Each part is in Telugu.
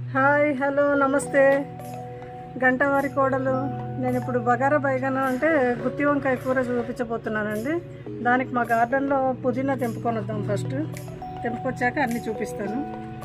హాయ్ హలో నమస్తే గంట వారి కోడలు. నేను ఇప్పుడు బగారా బైగన్ అంటే గుత్తి వంకాయ కూర చూపించబోతున్నానండి. దానికి మా గార్డెన్లో పుదీనా తెంపుకొని వద్దాం. ఫస్ట్ తెంపుకొచ్చాక అన్నీ చూపిస్తాను.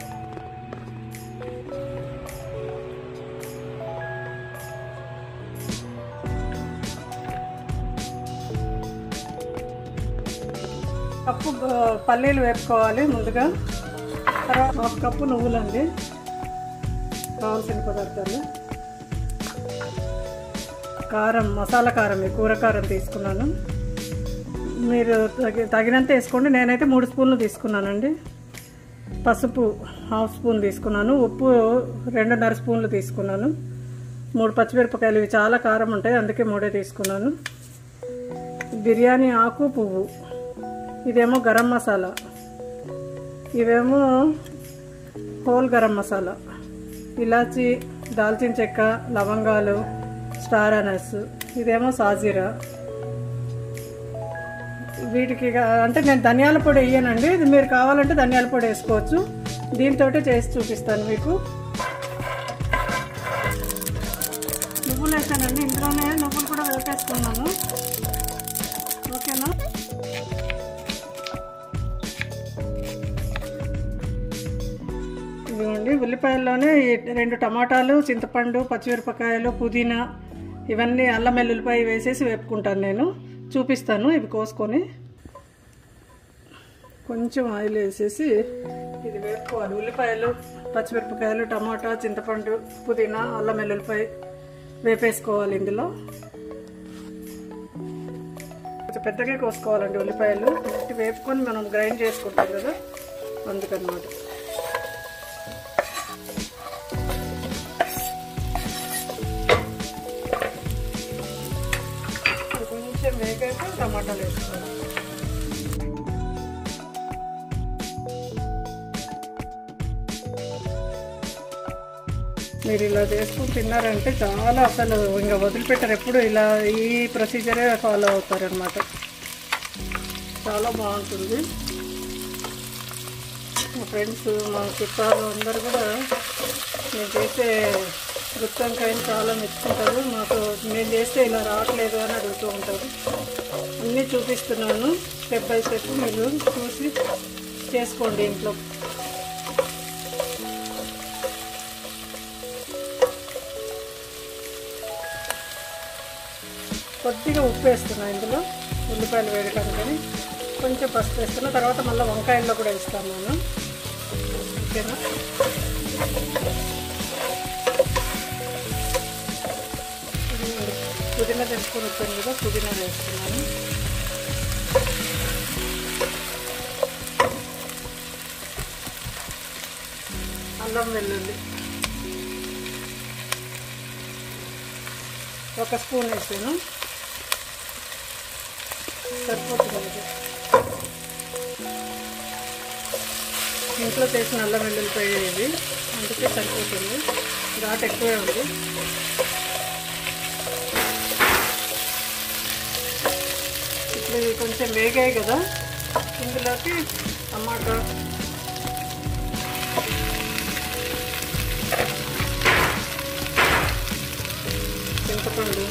కప్పు పల్లీలు వేపుకోవాలి ముందుగా. తర్వాత 1 కప్పు నువ్వులండి. కావాల్సిన పదార్థాలు కారం, మసాలా కారం, కూర కారం తీసుకున్నాను. మీరు తగినంత వేసుకోండి. నేనైతే 3 స్పూన్లు తీసుకున్నానండి. పసుపు 1/2 స్పూన్ తీసుకున్నాను. ఉప్పు 2.5 స్పూన్లు తీసుకున్నాను. 3 పచ్చిమిరపకాయలు, ఇవి చాలా కారం ఉంటాయి అందుకే 3 తీసుకున్నాను. బిర్యానీ ఆకు, పువ్వు, ఇదేమో గరం మసాలా, ఇవేమో హోల్ గరం మసాలా, ఇలాచి, దాల్చిన చెక్క, లవంగాలు, స్టార్ అనస్, ఇదేమో సాజీరా. వీటికి అంటే నేను ధనియాల పొడి వేయనండి. ఇది మీరు కావాలంటే ధనియాల పొడి వేసుకోవచ్చు. దీంతో చేసి చూపిస్తాను మీకు. నువ్వులు వేసానండి. ఇందులోనే నువ్వులు కూడా వేసేసుకున్నాను. ఓకేనా? ఇదిగోండి, ఉల్లిపాయల్లోనే 2 టమాటాలు, చింతపండు, పచ్చిమిరపకాయలు, పుదీనా, ఇవన్నీ అల్లం వెల్లుల్లిపాయ వేసేసి వేపుకుంటాను. నేను చూపిస్తాను. ఇవి కోసుకొని కొంచెం ఆయిల్ వేసేసి ఇది వేపుకోవాలి. ఉల్లిపాయలు, పచ్చిమిరపకాయలు, టమాటా, చింతపండు, పుదీనా, అల్లం వెల్లుల్లిపాయ వేపేసుకోవాలి. ఇందులో కొంచెం పెద్దగా కోసుకోవాలండి ఉల్లిపాయలు. వేపుకొని మనం గ్రైండ్ చేసుకుంటాం కదా, అందుకన్నమాట. కొంచెం వేగాక టమాటాలు వేసుకోవాలి. మీరు ఇలా చేసుకుని తిన్నారంటే చాలా, అసలు ఇంకా వదిలిపెట్టారు. ఎప్పుడు ఇలా ఈ ప్రొసీజరే ఫాలో అవుతారనమాట. చాలా బాగుంటుంది. మా ఫ్రెండ్స్, మా చుట్టాలు అందరు కూడా నేను చేసే గుత్తి వంకాయని చాలా మెచ్చుకుంటారు. మాకు నేను చేస్తే ఇలా రావట్లేదు అని అడుగుతూ ఉంటారు. అన్నీ చూపిస్తున్నాను స్టెప్ బై స్టెప్. మీరు చూసి చేసుకోండి ఇంట్లో. కొద్దిగా ఉప్పు వేస్తున్నా ఇందులో, ఉల్లిపాయలు వేయడానికని. కొంచెం పసుపు వేస్తున్నా. తర్వాత మళ్ళీ వంకాయల్లో కూడా వేస్తాను నేను. ఓకేనా? పుదీనా తెంపుకొని వచ్చాను కదా, పుదీనా వేస్తున్నాను. అల్లం వెల్లుల్లి 1 స్పూన్ వేసాను. సరిపోతుంది. ఇంట్లో చేసిన అల్లం వెల్లుల్లిపాయ ఇది, అందుకే సరిపోతుంది. ఘాటు ఎక్కువే ఉంది. ఇప్పుడు ఇవి కొంచెం వేగాయి కదా, ఇందులోకి టమాటా, చింతపండు,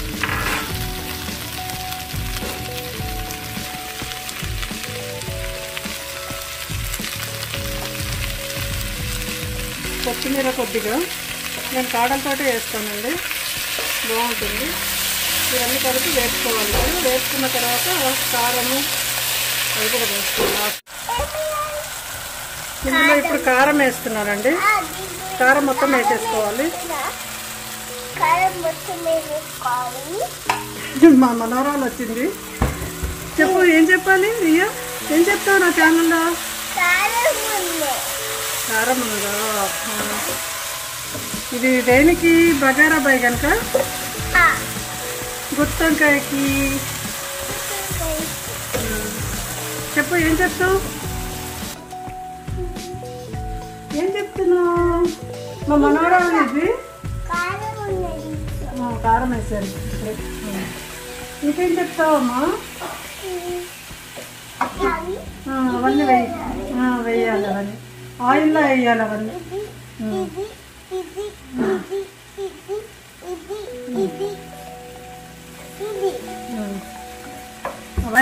కొత్తిమీర కొద్దిగా, నేను కాడలతో వేస్తానండి, బాగుంటుంది. ఇవన్నీ కలిపి వేపుకోవాలి. వేపుకున్న తర్వాత కారము అవి కూడా వేసుకోవాలి. ఇందులో ఇప్పుడు కారం వేస్తున్నానండి. కారం మొత్తం వేసేసుకోవాలి. మా మనవరాలు వచ్చింది. చెప్పు, ఏం చెప్పాలి రియా? ఏం చెప్తావు నా ఛానల్లో? కారం ఉందా? ఇది దేనికి? బగారా బైగన్ కా, గుత్తి వంకాయకి. చెప్పు, ఏం చెప్తావు? ఏం చెప్తున్నావు? మా మనవరాలు ఇది కారం వేసారు. ఇంకేం చెప్తావమ్మా? అవన్నీ వేయాలి. అవన్నీ ఆయిల్లో వేయాలి అవన్నీ.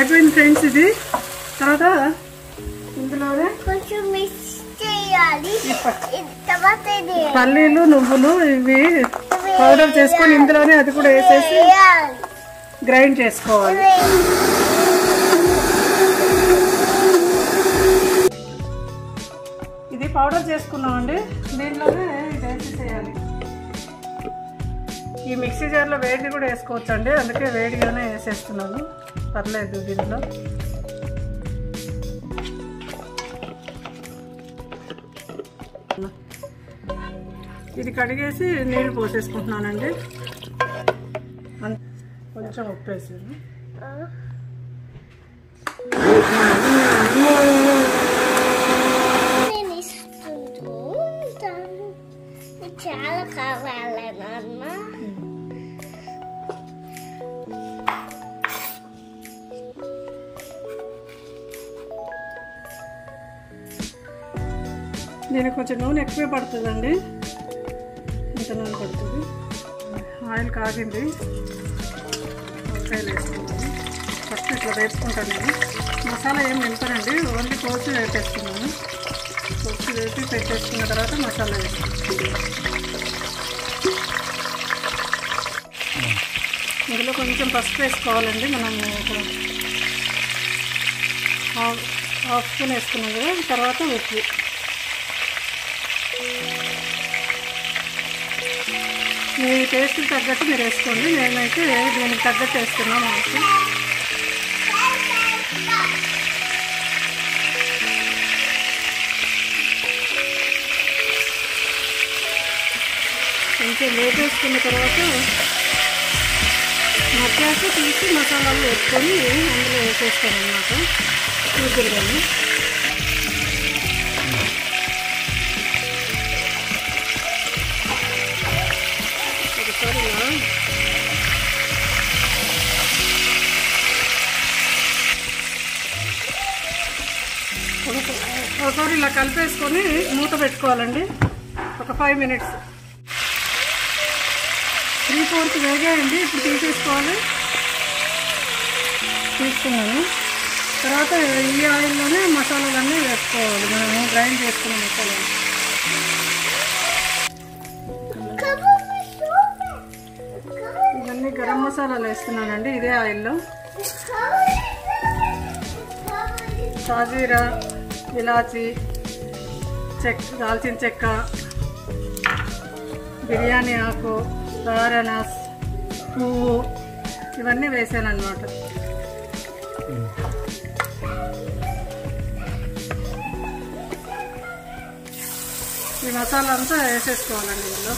అయిపోయింది ఫ్రెండ్స్. ఇది తర్వాత ఇందులోనే కొంచెం మిక్స్ చేయాలి. పల్లీలు నువ్వులు ఇవి పౌడర్ చేసుకొని ఇందులోనే అది కూడా వేసేసి గ్రైండ్ చేసుకోవాలి. ఇది పౌడర్ చేసుకున్నామండి. దీంట్లోనే ఇది వేసేసేయాలి. ఈ మిక్సీ జార్లో వేడి కూడా వేసుకోవచ్చు అండి, అందుకే వేడిగానే వేసేస్తున్నాను, పర్లేదు. దీంట్లో ఇది కడిగేసి నీళ్ళు పోసేసుకుంటున్నానండి. కొంచెం ఉప్పు వేసాను. చాలా కావాలి నాన్న. దీనికి కొంచెం నూనె ఎక్కువే పడుతుందండి. ఇంత నూనె పడుతుంది. ఆయిల్ కాగింది. వంకాయలు వేసుకున్నాను. ఫస్ట్ ఇట్లా వేసుకుంటాను నేను. మసాలా ఏం నింపనండి, ఓన్లీ కోసి వేపేస్తున్నాను. కోసి వేసి పెట్టేసుకున్న తర్వాత మసాలా వేసుకుంటాను. ఇందులో కొంచెం పసుపు వేసుకోవాలండి. మనము హాఫ్ స్పూన్ వేసుకున్నాం కదా. తర్వాత ఉప్పు. మీ టేస్ట్కి తగ్గట్టు మీరు వేసుకోండి. నేనైతే దీనికి తగ్గట్టు వేస్తున్నాను. మాకు కొంచెం వేపేసుకున్న తర్వాత మధ్యాహ్నం తీసి మసాలాలు వేసుకొని అందులో వేసేస్తాను అన్నమాట. చూద్దాం. ఒకసారి ఇలా కలిపేసుకొని మూత పెట్టుకోవాలండి ఒక 5 మినిట్స్. 3/4 వేగాయండి. ఇప్పుడు తీసేసుకోవాలి. తీసుకున్నాను. తర్వాత ఈ ఆయిల్లోనే మసాలాలన్నీ వేసుకోవాలి. మనము గ్రైండ్ చేసుకున్న మసాలాలు. ఇవన్నీ గరం మసాలాలు వేస్తున్నానండి ఇదే ఆయిల్లో. సాజీరా, ఇలాచి, దాల్చిన చెక్క, బిర్యానీ ఆకు, రారనాస్, పువ్వు ఇవన్నీ వేసాను అన్నమాట. ఈ మసాలా అంతా వేసేసుకోవాలండి ఇందులో.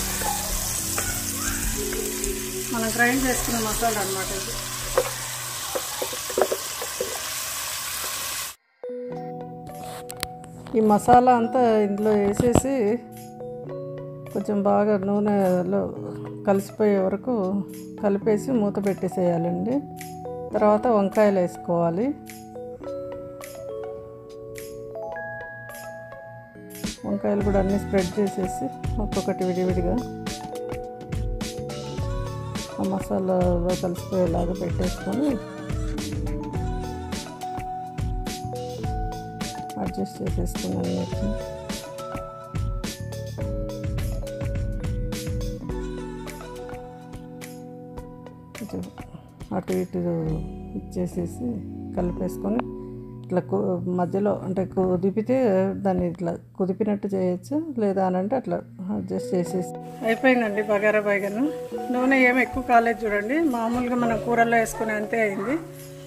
మనం గ్రైండ్ చేసుకున్న మసాలా అన్నమాట ఇది. ఈ మసాలా అంతా ఇందులో వేసేసి కొంచెం బాగా నూనెలో కలిసిపోయే వరకు కలిపేసి మూత పెట్టేసేయాలండి. తర్వాత వంకాయలు వేసుకోవాలి. వంకాయలు కూడా అన్నీ స్ప్రెడ్ చేసేసి ఒక్కొక్కటి విడివిడిగా ఆ మసాలాలో కలిసిపోయేలాగా పెట్టేసుకొని అడ్జస్ట్ చేసేసుకున్నాను. అన్నిటిని అటు ఇటు ఇచ్చేసేసి కలిపేసుకొని ఇట్లా మధ్యలో అంటే కుదిపితే దాన్ని ఇట్లా కుదిపినట్టు చేయొచ్చు, లేదా అని అంటే అట్లా అడ్జస్ట్ చేసేసి. అయిపోయిందండి బగారా బైగన్. నూనె ఏమి ఎక్కువ కాలేదు చూడండి, మామూలుగా మనం కూరల్లో వేసుకునే అంతే అయింది.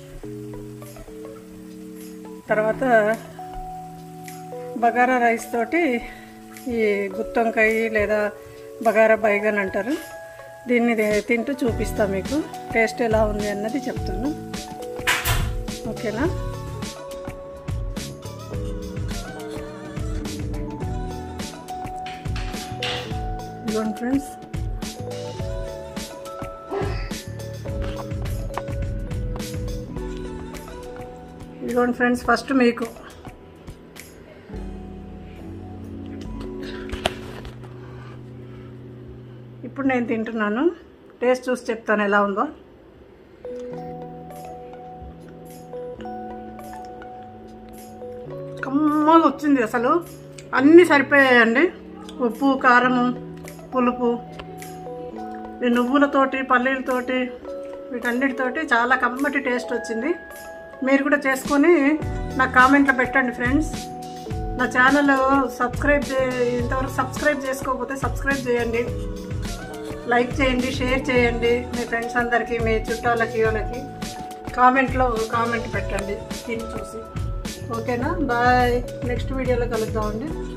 తర్వాత బగారా రైస్ తోటి ఈ గుత్తొంకాయ లేదా బగారా బైగన్ అంటారు, దీన్ని తింటూ చూపిస్తా మీకు టేస్ట్ ఎలా ఉంది అన్నది చెప్తాను. ఓకేనా? ఇదిగోండి ఫ్రెండ్స్, ఇదిగోండి ఫ్రెండ్స్, ఫస్ట్ మీకు ఇప్పుడు నేను తింటున్నాను, టేస్ట్ చూసి చెప్తాను ఎలా ఉందో. కమ్మగా వచ్చింది. అసలు అన్నీ సరిపోయాయండి. ఉప్పు, కారము, పులుపు, ఈ నువ్వులతోటి, పల్లీలతోటి, వీటన్నిటితోటి చాలా కమ్మటి టేస్ట్ వచ్చింది. మీరు కూడా చేసుకొని నాకు కామెంట్లో పెట్టండి ఫ్రెండ్స్. నా ఛానల్ ఇంతవరకు సబ్స్క్రైబ్ చేసుకోకపోతే సబ్స్క్రైబ్ చేయండి, లైక్ చేయండి, షేర్ చేయండి మీ ఫ్రెండ్స్ అందరికీ, మీ చుట్టాలకి, వాళ్ళకి కామెంట్ పెట్టండి తిని చూసి. ఓకేనా? బాయ్. నెక్స్ట్ వీడియోలో కలుద్దామండి.